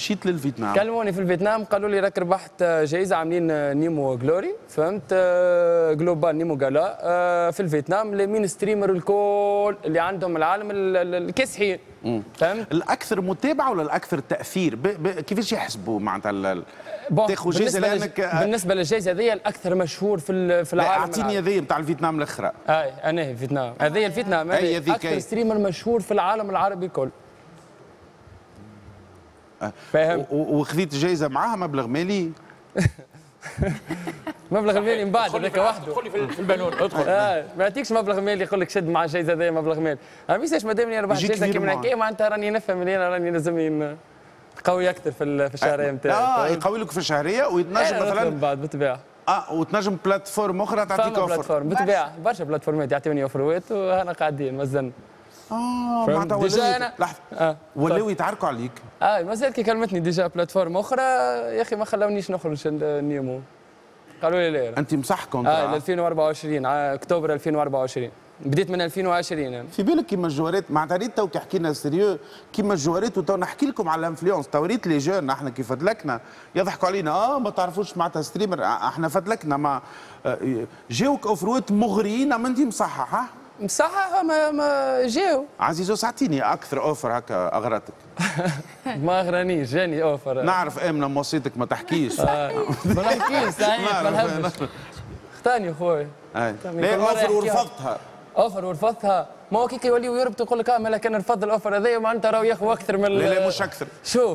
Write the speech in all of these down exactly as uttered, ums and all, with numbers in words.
مشيت للفيتنام. كلموني في الفيتنام قالوا لي راك ربحت جائزه عاملين نيمو جلوري فهمت جلوبال نيمو جالا في الفيتنام لمين ستريمر الكل اللي عندهم العالم الكاسحين فهمت. الاكثر متابعه ولا الاكثر تاثير ب... ب... كيفاش يحسبوا معناتها تاخذ جائزه لانك بالنسبه للجائزه هذه الاكثر مشهور في في العالم. اعطيني هذه نتاع الفيتنام الاخرى. اي انا فيتنام هذه الفيتنام هذه اكثر ستريمر مشهور في العالم العربي كله فاهم. وخذيت جائزه معاها مبلغ مالي. مبلغ المالي من بعد هذاك وحده. ادخل في البالون ادخل. اه ما يعطيكش مبلغ مالي يقول لك شد مع الجائزه هذه مبلغ مالي. ما ميساش ما دامني ربحت جائزه كيما هكا معناتها راني نفهم اللي انا راني لازمني قوي اكثر في في الشهريه نتاعي. اه يقوي لك في الشهريه ويتنجم مثلا بعد بالطبيعه. اه وتنجم بلاتفورم اخرى تعطيك اوفر. بلاتفورم بالطبيعه برشا بلاتفورمات يعطيوني اوفروات وهنا قاعدين مازلنا. اه معناتها ديجا انا لحظه آه. ولاو يتعاركوا عليك. اه مازال كي كلمتني ديجا بلاتفورم اخرى يا اخي ما خلونيش نخرج النيمو قالوا لي لا. انت مصح كونترا؟ اه ل ألفين وأربعة وعشرين اكتوبر ألفين وأربعة وعشرين بديت من ألفين وعشرين يعني. في بالك كيما الجوارات معناتها ريت تو كي حكينا سيريو كيما الجوارات وتو نحكي لكم على الانفلونس تو ريت لي جون احنا كي فدلكنا يضحكوا علينا اه ما تعرفوش معناتها ستريمر احنا فدلكنا ما جاوك اوفروات مغريين اما انت مصحح ها؟ مصحح ما ما جاو. عزيزو ساعتيني اكثر اوفر هكا اغرتك. ما اغرانيش جاني اوفر. نعرف امنه موصيتك ما تحكيش. ما نحكيش صحيح ما نحبش. اختاني خويا. لا اوفر ورفضتها. اوفر ورفضتها ما هو كيك يوليو يربطوا يقول لك اه مالا كان نرفض الاوفر هذايا معناتها راهو ياخذوا اكثر من. لا لا مش اكثر. شوف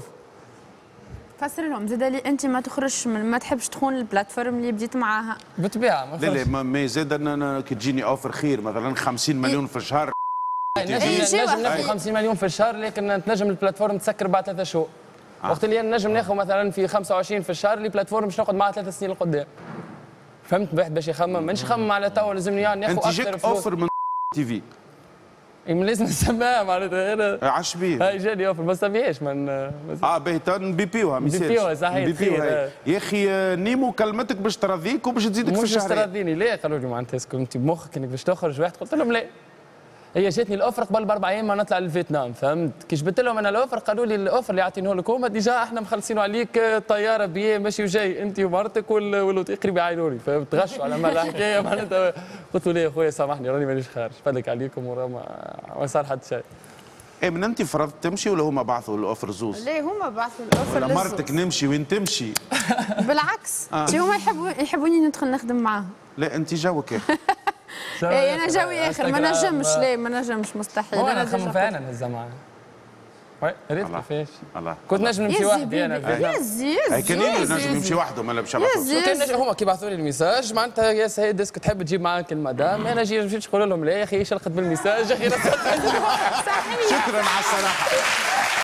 فسر لهم زاد اللي انت ما تخرجش ما تحبش تخون البلاتفورم اللي بديت معاها. بالطبيعه ما لا لا ما زاد انا كي تجيني اوفر خير مثلا خمسين مليون في الشهر. نجم نجم ناخذ خمسين مليون في الشهر لكن تنجم البلاتفورم تسكر بعد ثلاثة شهور. آه. وقت اللي نجم ناخذ مثلا في خمسة وعشرين في الشهر اللي بلاتفورم باش نقعد معاه ثلاث سنين لقدام. فهمت واحد باش يخمم مانيش نخمم على توا لازمني ناخذ اكثر فلوس. انت جاك اوفر من تي في. لازم نسميها معناتها انا عشبيه. هاي جاني اوفر ما سميهاش من اه باهي نبيبيوها ما يصيرش. نبيبيوها صحيح يا اخي نيمو كلمتك باش ترضيك وباش تزيدك في الشهر. مش ترضيني لا قالوا لي معناتها اسكو انت بمخك انك باش تخرج واحد قلت لهم لا. هي جاتني الاوفر قبل باربع ايام ما نطلع للفيتنام فهمت كي جبت لهم انا الاوفر قالوا لي الاوفر اللي عاطينه لك هما ديجا احنا مخلصينه عليك طياره بيه ماشي وجاي انت ومرتك والولد قريب يعاينوا لي فهمت غشوا على مال الحكايه معناتها قلت له لا يا خويا سامحني راني مانيش خارج فدك عليكم ورا ما صار حتى شيء. ايه من انت فرضت تمشي ولا هما بعثوا الاوفر زوز؟ لا هما بعثوا الاوفر ولا مرتك نمشي وين تمشي؟ بالعكس آه. هما يحبوا يحبوني ندخل نخدم معاهم. لا انت جوك يا اخي. اي انا جوي اخر ما نجمش لا ما نجمش مستحيل. انا نخمم فعلا نهزها معاه. وي ريت كيفاش؟ كنت نجم نمشي وحدي انا. يزي يزي كان نجم يمشي وحده ما لبش كان هما كي بعثوا لي الميساج معناتها يا سيد اسكو تحب تجيب معاك المدام انا جي مشيت نقول لهم لا يا اخي شلقت بالميساج يا اخي. شكرا على الصراحه.